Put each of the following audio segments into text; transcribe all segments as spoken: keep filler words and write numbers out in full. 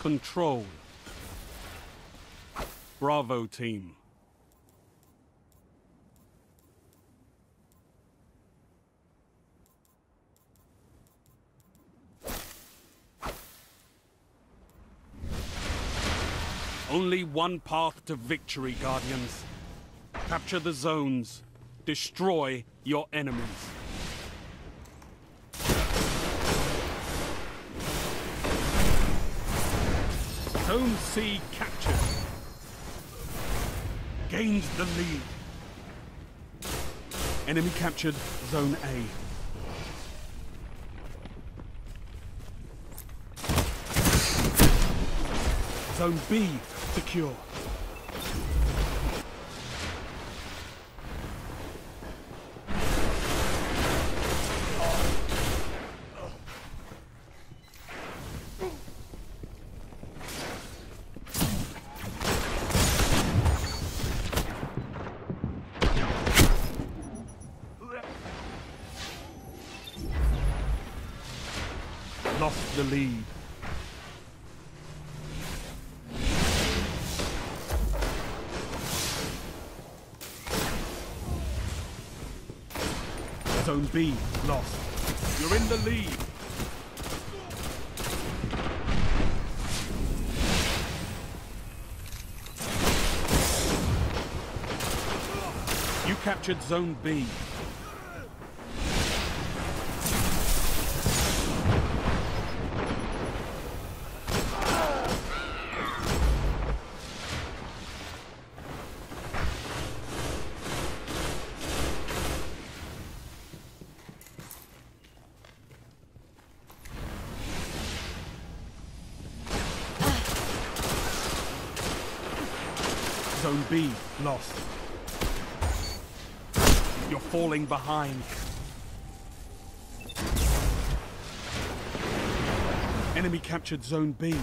Control. Bravo team. Only one path to victory, Guardians. Capture the zones. Destroy your enemies. Zone C captured. Gains the lead. Enemy captured Zone A. Zone B secure. Lost the lead. Zone B lost. You're in the lead. You captured Zone B. Zone B lost. You're falling behind. Enemy captured Zone B.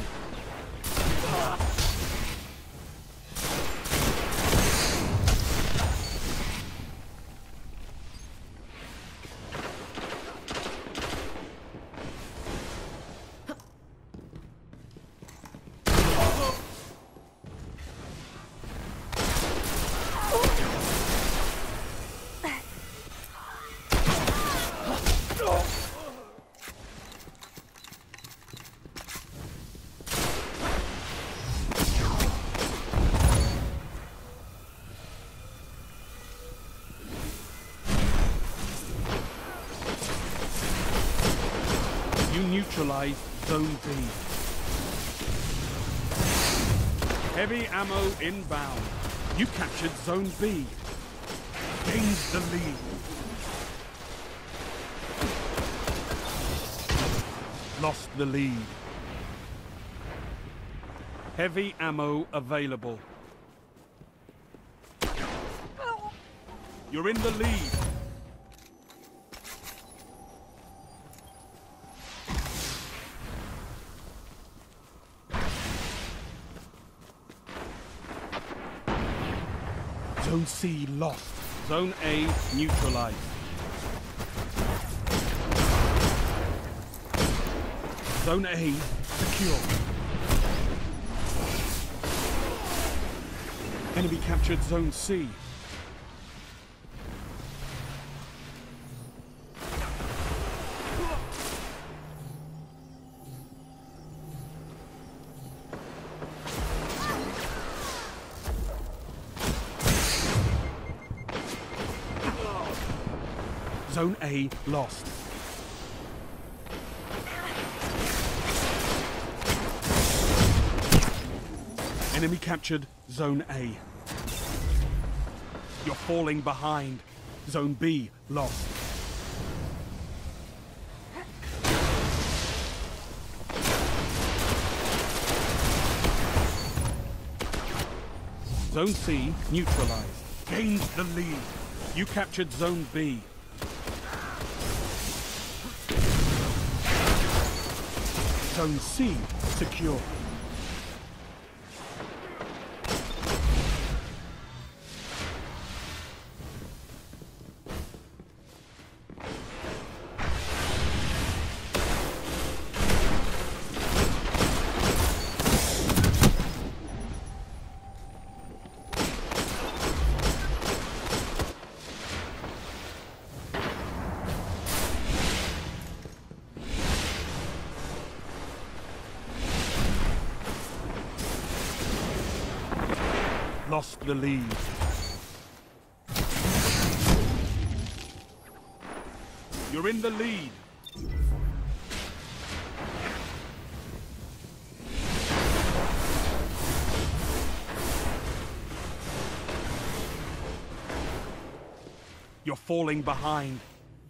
You neutralize Zone B. Heavy ammo inbound. You captured Zone B. Gains the lead. Lost the lead. Heavy ammo available. You're in the lead. Zone C lost. Zone A neutralized. Zone A secure. Enemy captured Zone C. Zone A lost. Enemy captured Zone A. You're falling behind. Zone B lost. Zone C neutralized. Gained the lead. You captured Zone B. Zone C secure. lost the lead. You're in the lead. You're falling behind.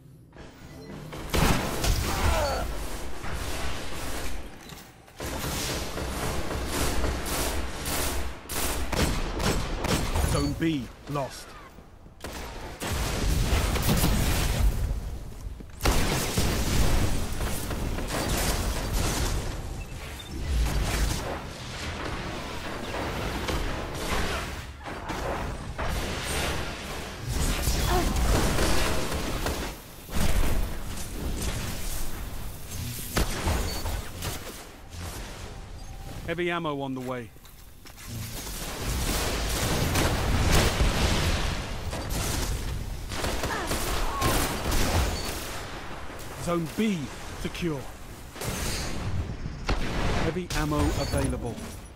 Zone B lost. Heavy ammo on the way. Zone B secure. Heavy ammo available.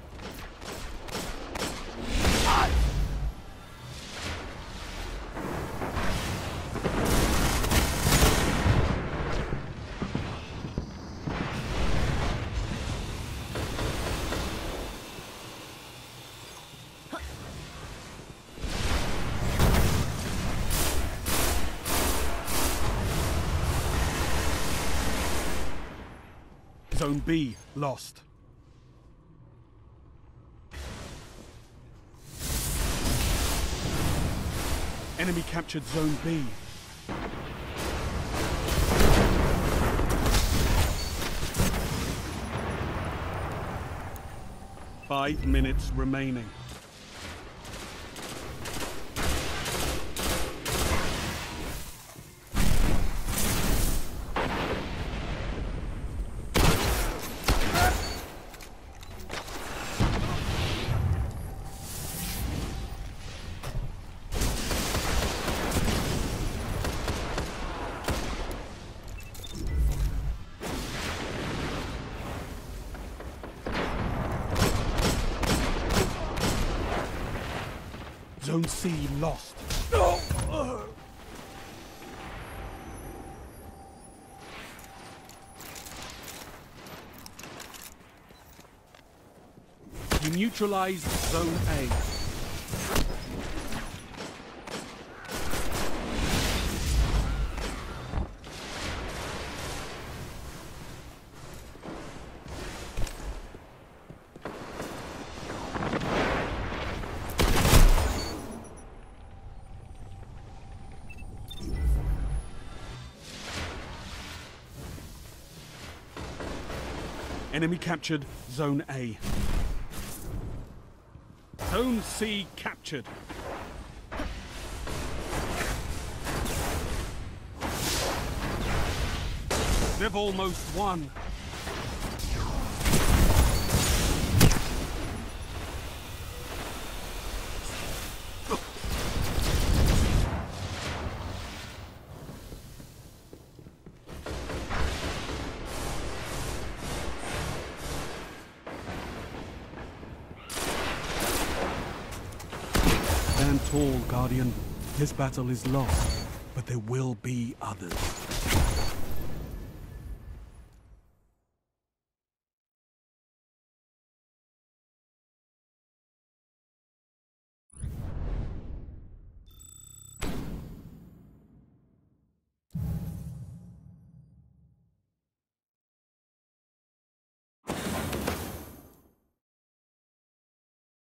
Zone B lost. Enemy captured Zone B. Five minutes remaining. Zone C lost. You neutralized Zone A. Enemy captured Zone A. Zone C captured. They've almost won. Stand tall, Guardian. This battle is lost, but there will be others.